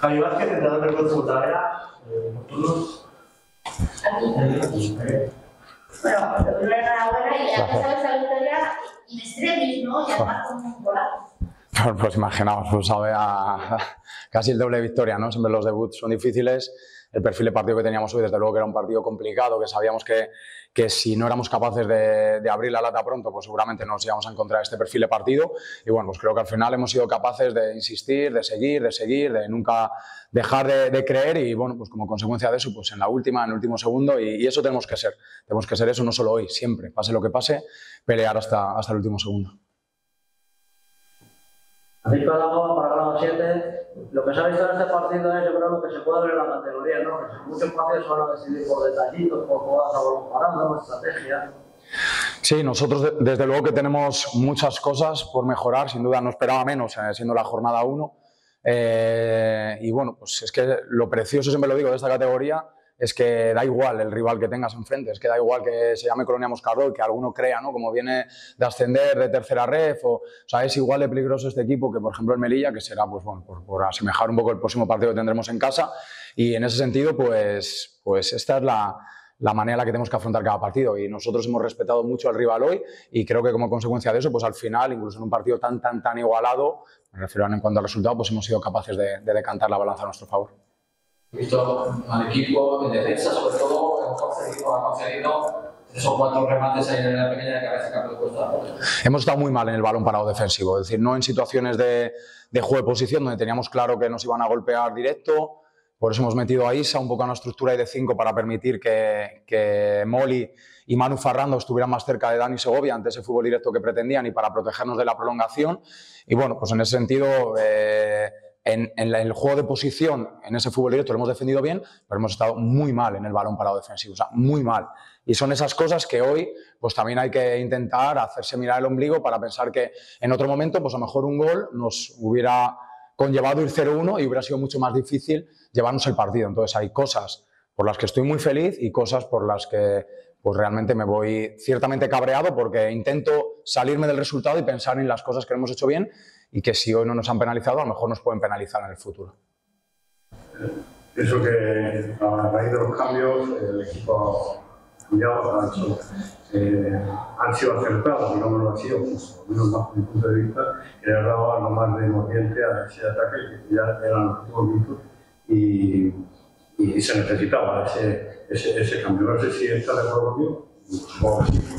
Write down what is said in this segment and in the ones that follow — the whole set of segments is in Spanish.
Javi Vázquez, entrenador del Club Fútbol Talavera, nocturnos. Bueno, enhorabuena y ya sabes esa victoria in extremis, ¿no? Y además con un golazo. Pues imaginaos, pues a casi el doble de victoria, ¿no? Siempre los debuts son difíciles. El perfil de partido que teníamos hoy, desde luego que era un partido complicado, que sabíamos que si no éramos capaces de abrir la lata pronto, pues seguramente nos íbamos a encontrar este perfil de partido. Y bueno, pues creo que al final hemos sido capaces de insistir, de seguir, de nunca dejar de creer y bueno, pues como consecuencia de eso, pues en el último segundo y eso tenemos que ser. Tenemos que ser eso no solo hoy, siempre, pase lo que pase, pelear hasta el último segundo. Habéis pagado para grado 7. Lo que se ha visto en este partido es, yo creo, lo que se puede ver en la categoría, ¿no? Que muchos partidos se van a decidir por detallitos, por jugadas a balón parado, estrategias. Sí, nosotros desde luego que tenemos muchas cosas por mejorar, sin duda no esperaba menos, siendo la jornada 1. Y bueno, pues es que lo precioso, siempre lo digo, de esta categoría es que da igual el rival que tengas enfrente, es que da igual que se llame Colonia Moscardó, que alguno crea, ¿no? Como viene de ascender de tercera ref, o sea, es igual de peligroso este equipo que, por ejemplo, el Melilla, que será, pues bueno, por asemejar un poco el próximo partido que tendremos en casa, y en ese sentido, pues esta es la manera en la que tenemos que afrontar cada partido y nosotros hemos respetado mucho al rival hoy y creo que como consecuencia de eso, pues al final, incluso en un partido tan igualado, me refiero en cuanto al resultado, pues hemos sido capaces de decantar la balanza a nuestro favor. He visto al equipo en defensa, sobre todo, ha concedido 3 o 4 remates ahí en la pequeña cabeza que ha propuesto. Hemos estado muy mal en el balón parado defensivo, es decir, no en situaciones de juego de posición donde teníamos claro que nos iban a golpear directo. Por eso hemos metido a Isa un poco a una estructura de 5 para permitir que Moli y Manu Farrando estuvieran más cerca de Dani Segovia ante ese fútbol directo que pretendían y para protegernos de la prolongación. Y bueno, pues en ese sentido, en el juego de posición, en ese fútbol directo lo hemos defendido bien, pero hemos estado muy mal en el balón parado defensivo, o sea, muy mal. Y son esas cosas que hoy pues también hay que intentar hacerse mirar el ombligo para pensar que en otro momento, pues a lo mejor un gol nos hubiera conllevado ir 0-1 y hubiera sido mucho más difícil llevarnos el partido. Entonces hay cosas por las que estoy muy feliz y cosas por las que pues realmente me voy ciertamente cabreado porque intento salirme del resultado y pensar en las cosas que hemos hecho bien y que si hoy no nos han penalizado, a lo mejor nos pueden penalizar en el futuro. Pienso que a raíz de los cambios el equipo ha cambiado, han sido acertados, digámoslo así, o por lo menos bajo mi punto de vista, que le ha dado algo más de mordiente a ese ataque que ya eran los últimos minutos y se necesitaba ese cambio. No sé si está de acuerdo conmigo, supongo que sí,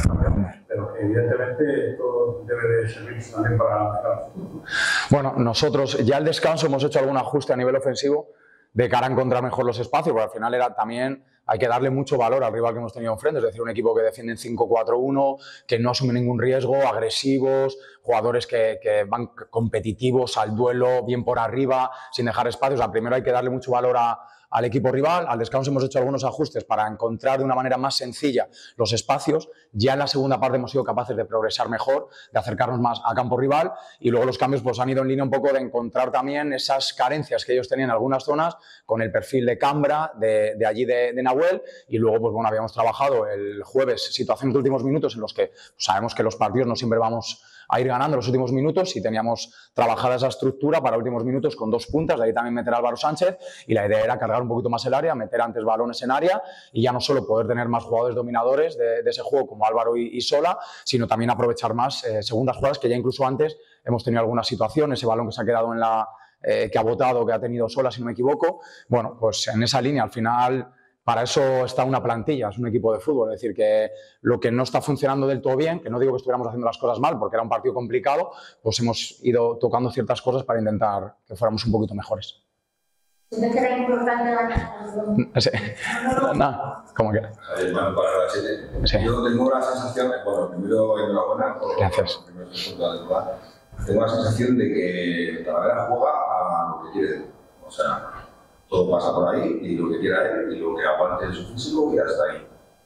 pero evidentemente esto debe de servir también para el futuro. Bueno, nosotros ya al descanso hemos hecho algún ajuste a nivel ofensivo de cara a encontrar mejor los espacios, porque al final era también hay que darle mucho valor al rival que hemos tenido enfrente, es decir, un equipo que defiende en 5-4-1, que no asume ningún riesgo, agresivos, jugadores que van competitivos al duelo, bien por arriba, sin dejar espacios. O sea, primero hay que darle mucho valor al equipo rival. Al descanso hemos hecho algunos ajustes para encontrar de una manera más sencilla los espacios. Ya en la segunda parte hemos sido capaces de progresar mejor, de acercarnos más a campo rival y luego los cambios pues, han ido en línea un poco de encontrar también esas carencias que ellos tenían en algunas zonas con el perfil de Cambra, de allí de Nahuel y luego pues, bueno, habíamos trabajado el jueves situaciones de últimos minutos en los que pues, sabemos que los partidos no siempre vamos a ir ganando los últimos minutos y teníamos trabajada esa estructura para últimos minutos con 2 puntas, de ahí también meter a Álvaro Sánchez y la idea era cargar un poquito más el área, meter antes balones en área y ya no solo poder tener más jugadores dominadores de ese juego como Álvaro y Sola, sino también aprovechar más segundas jugadas que ya incluso antes hemos tenido alguna situación, ese balón que se ha quedado en la que ha botado, que ha tenido Sola si no me equivoco, bueno, pues en esa línea al final para eso está una plantilla, es un equipo de fútbol, es decir, que lo que no está funcionando del todo bien, que no digo que estuviéramos haciendo las cosas mal porque era un partido complicado, pues hemos ido tocando ciertas cosas para intentar que fuéramos un poquito mejores. ¿Sientes que era importante la Sí. No, como que. Bueno, para la 7. Sí. Yo tengo la sensación, bueno, primero enhorabuena por Gracias. tengo la sensación de que Talavera juega a lo que quiere. O sea, todo pasa por ahí y lo que quiera él y lo que aguante en su físico y hasta ahí.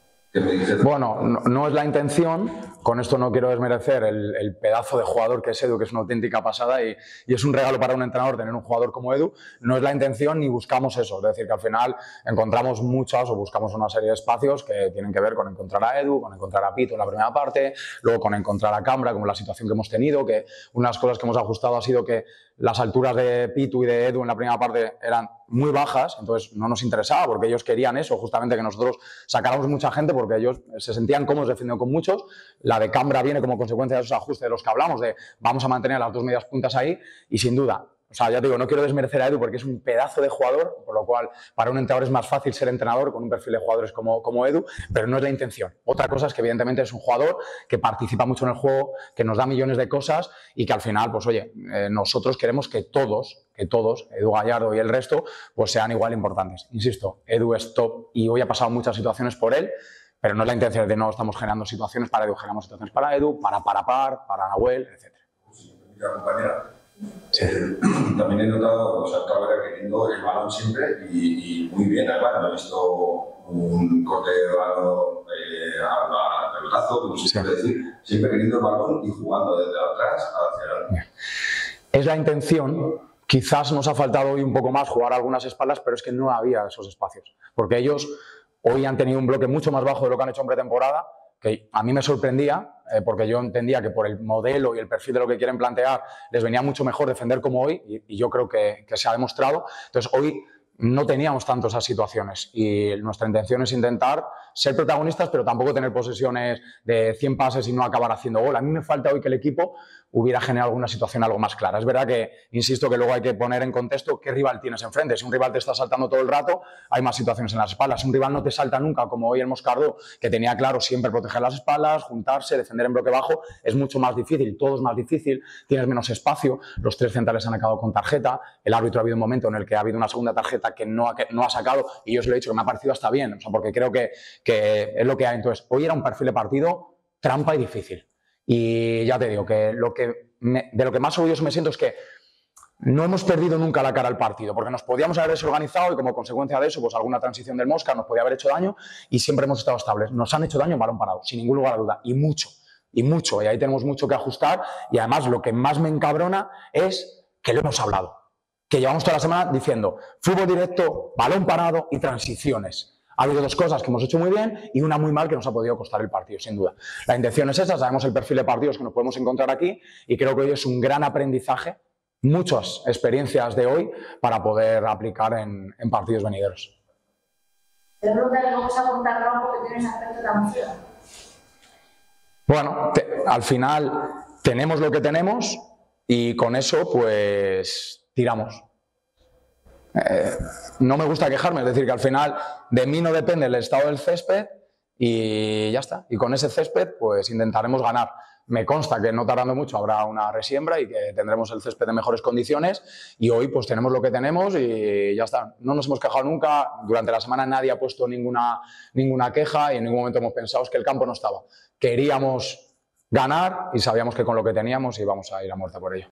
Bueno, no es la intención, con esto no quiero desmerecer el pedazo de jugador que es Edu, que es una auténtica pasada y es un regalo para un entrenador tener un jugador como Edu, no es la intención ni buscamos eso, es decir, que al final encontramos muchas o buscamos una serie de espacios que tienen que ver con encontrar a Edu, con encontrar a Pito en la primera parte, luego con encontrar a Cambra, como la situación que hemos tenido, que una de las cosas que hemos ajustado ha sido que las alturas de Pitu y de Edu en la primera parte eran muy bajas, entonces no nos interesaba porque ellos querían eso, justamente que nosotros sacáramos mucha gente porque ellos se sentían cómodos defendiendo con muchos. La de Cambra viene como consecuencia de esos ajustes de los que hablamos, de vamos a mantener las dos medias puntas ahí y sin duda, o sea, ya te digo, no quiero desmerecer a Edu porque es un pedazo de jugador, por lo cual para un entrenador es más fácil ser entrenador con un perfil de jugadores como Edu, pero no es la intención. Otra cosa es que evidentemente es un jugador que participa mucho en el juego, que nos da millones de cosas y que al final, pues oye, nosotros queremos que todos, Edu Gallardo y el resto, pues sean igual importantes. Insisto, Edu es top y hoy ha pasado muchas situaciones por él, pero no es la intención de no estamos generando situaciones para Edu, generamos situaciones para Edu, para Nahuel, etc. Mira, compañera. Sí. También he notado, o sea, Talavera queriendo el balón siempre y muy bien, además, no he visto un corte de balón al pelotazo, como se suele decir, siempre queriendo el balón y jugando desde atrás hacia adelante. Es la intención, quizás nos ha faltado hoy un poco más jugar algunas espaldas, pero es que no había esos espacios, porque ellos hoy han tenido un bloque mucho más bajo de lo que han hecho en pretemporada, que a mí me sorprendía, porque yo entendía que por el modelo y el perfil de lo que quieren plantear les venía mucho mejor defender como hoy y yo creo que se ha demostrado. Entonces hoy no teníamos tanto esas situaciones y nuestra intención es intentar ser protagonistas pero tampoco tener posesiones de 100 pases y no acabar haciendo gol. A mí me falta hoy que el equipo hubiera generado alguna situación algo más clara. Es verdad que, insisto, que luego hay que poner en contexto qué rival tienes enfrente. Si un rival te está saltando todo el rato, hay más situaciones en las espaldas. Si un rival no te salta nunca, como hoy el Moscardó, que tenía claro siempre proteger las espaldas, juntarse, defender en bloque bajo, es mucho más difícil. Todo es más difícil, tienes menos espacio, los tres centrales han acabado con tarjeta, el árbitro ha habido un momento en el que ha habido una segunda tarjeta que no ha sacado y yo os lo he dicho que me ha parecido hasta bien, o sea, porque creo que es lo que hay. Entonces, hoy era un perfil de partido trampa y difícil. Y ya te digo que de lo que más orgulloso me siento es que no hemos perdido nunca la cara al partido, porque nos podíamos haber desorganizado y como consecuencia de eso, pues alguna transición del Mosca nos podía haber hecho daño y siempre hemos estado estables. Nos han hecho daño en balón parado, sin ningún lugar a duda, y mucho, y ahí tenemos mucho que ajustar y además lo que más me encabrona es que lo hemos hablado, que llevamos toda la semana diciendo fútbol directo, balón parado y transiciones. Ha habido dos cosas que hemos hecho muy bien y una muy mal que nos ha podido costar el partido, sin duda. La intención es esa, sabemos el perfil de partidos que nos podemos encontrar aquí y creo que hoy es un gran aprendizaje, muchas experiencias de hoy para poder aplicar en partidos venideros. Te pregunto que cómo se apunta Ramón porque tiene ese aspecto tan feo. Bueno, al final tenemos lo que tenemos y con eso pues tiramos. No me gusta quejarme, es decir, que al final de mí no depende el estado del césped y ya está. Y con ese césped pues intentaremos ganar. Me consta que no tardando mucho habrá una resiembra y que tendremos el césped en mejores condiciones y hoy pues tenemos lo que tenemos y ya está. No nos hemos quejado nunca, durante la semana nadie ha puesto ninguna queja y en ningún momento hemos pensado que el campo no estaba. Queríamos ganar y sabíamos que con lo que teníamos íbamos a ir a muerte por ello.